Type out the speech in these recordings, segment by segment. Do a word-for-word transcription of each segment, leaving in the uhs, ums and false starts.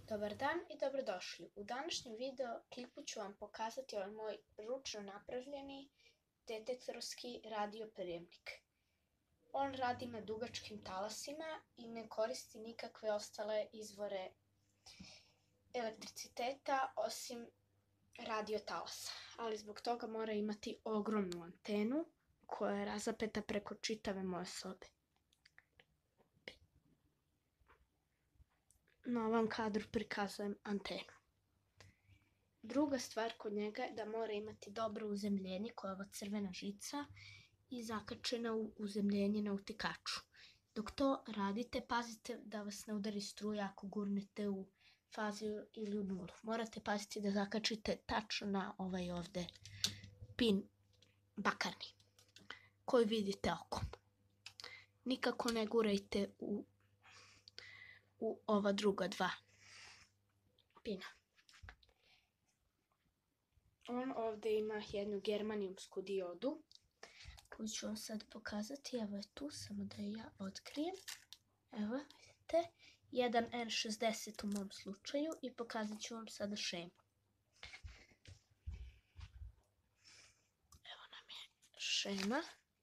Dobar dan i dobrodošli. U današnjem video klipu ću vam pokazati ovaj moj ručno napravljeni detektorski radioprijemnik. On radi na dugačkim talasima i ne koristi nikakve ostale izvore elektriciteta osim radio talasa, ali zbog toga mora imati ogromnu antenu koja je razapeta preko čitave moje sobe. Na ovom kadru prikazujem antenu. Druga stvar kod njega je da mora imati dobro uzemljenje, koja je ova crvena žica i zakačena u uzemljenje na utikaču. Dok to radite, pazite da vas ne udari struja ako gurnete u faziju ili u nulu. Morate paziti da zakačite tačno na ovaj ovde pin bakarni koji vidite okom. Nikako ne gurajte u u ova druga dva pina. On ovde ima jednu germanijumsku diodu koju ću vam sad pokazati. Evo je tu, samo da je ja otkrijem. Evo, vidite, jedan N šezdeset u mom slučaju i pokazat ću vam sada šemu. Evo nam je šema.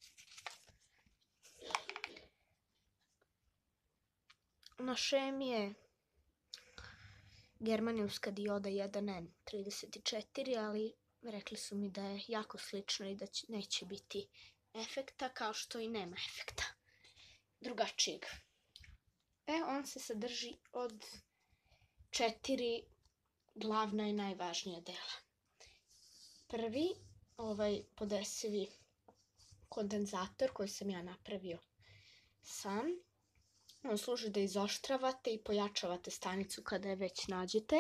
Na šemi je germanijumska dioda jedan N trideset četiri, ali rekli su mi da je jako slično i da neće biti efekta, kao što i nema efekta drugačijeg. E, on se sadrži od četiri glavna i najvažnija dela. Prvi, ovaj podesivi kondenzator koji sam ja napravio sam. On služi da izoštravate i pojačavate stanicu kada je već nađete.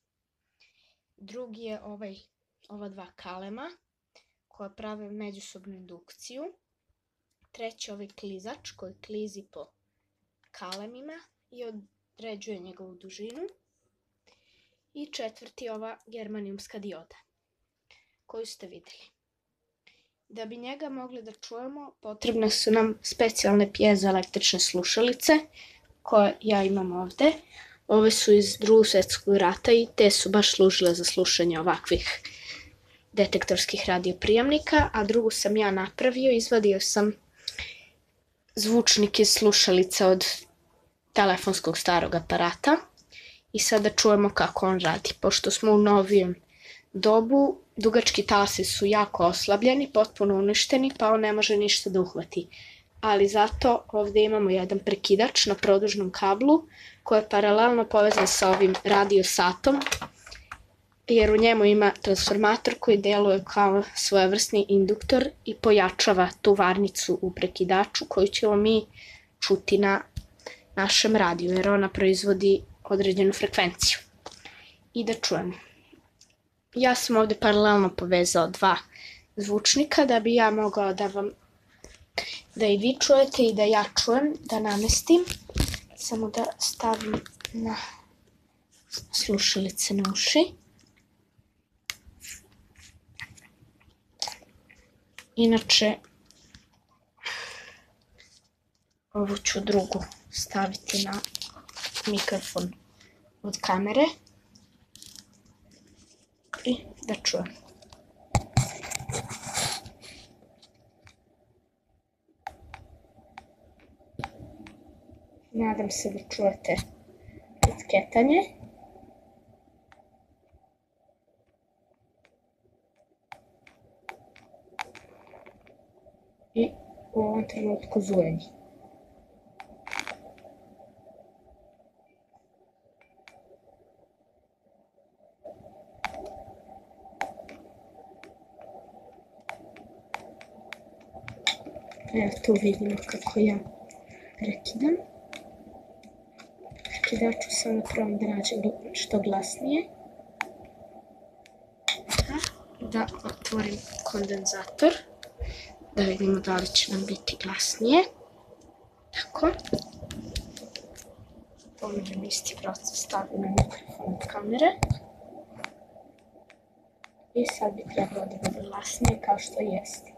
Drugi je ovaj, ova dva kalema koja prave međusobnu indukciju. Treći je ovaj klizač koji klizi po kalemima i određuje njegovu dužinu. I četvrti je ova germanijumska dioda koju ste videli. Da bi njega mogli da čujemo, potrebne su nam specijalne pjezoelektrične slušalice koje ja imam ovde. Ove su iz Drugog svjetskog rata i te su baš služile za slušanje ovakvih detektorskih radioprijemnika, a drugu sam ja napravio. Izvadio sam zvučnik iz slušalica od telefonskog starog aparata i sada čujemo kako on radi. Pošto smo u novijem dobu, dugački talasi su jako oslabljeni, potpuno uništeni, pa on ne može ništa da uhvati. Ali zato ovde imamo jedan prekidač na produžnom kablu koji je paralelno povezan sa ovim radio satom, jer u njemu ima transformator koji deluje kao svojevrsni induktor i pojačava tu varnicu u prekidaču koju ćemo mi čuti na našem radiju, jer ona proizvodi određenu frekvenciju. I da čujemo. Ja sam ovde paralelno povezao dva zvučnika da bi ja mogla da vam, da i vi čujete i da ja čujem, da namestim. Samo da stavim na slušalice na uši. Inače, ovu ću drugu staviti na mikrofon od kamere i da čujem. Nadam se da čujete isketanje. I u ovom trenutku zujenje. Evo tu vidimo kako ja prekidam. Prekidaču samo probam da nađem što glasnije. Da otvorim kondenzator. Da vidimo da li će nam biti glasnije. Tako. Ponovim isti proces, stavim na mikrofon od kamere. I sad bi trebalo da bude glasnije kao što jeste.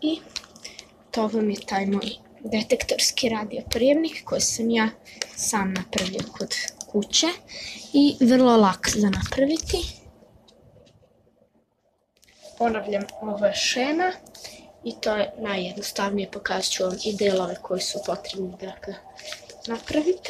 I to vam je taj moj detektorski radioprijemnik koji sam ja sam napravio kod kuće i vrlo lak za napraviti. Ponavljam, ovo je šema i to je najjednostavnije, pokazat ću vam i delove koji su potrebni da ga napravite.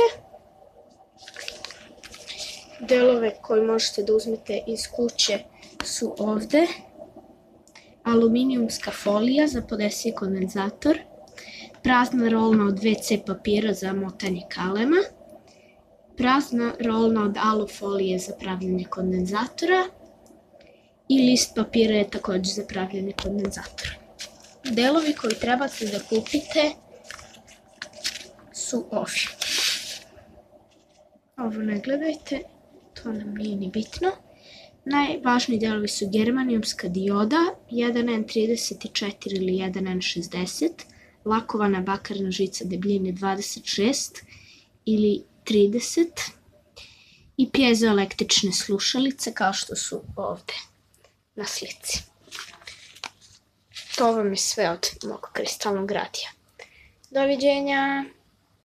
Delove koje možete da uzmete iz kuće su ovde. Aluminijumska folija za podesije kondenzator, prazna rolna od ve ce papira za motanje kalema, prazna rolna od alu folije za pravljanje kondenzatora i list papira je također za pravljanje kondenzatora. Delovi koji trebate da kupite su ovi. Ovo ne gledajte, to nam nije ni bitno. Najvažniji delovi su germanijumska dioda jedan en trideset četiri ili jedan en šezdeset, lakovana bakarna žica debljine dvadeset šest ili trideset i pjezoelektrične slušalice kao što su ovde na slici. To vam je sve od mog kristalnog radija. Doviđenja!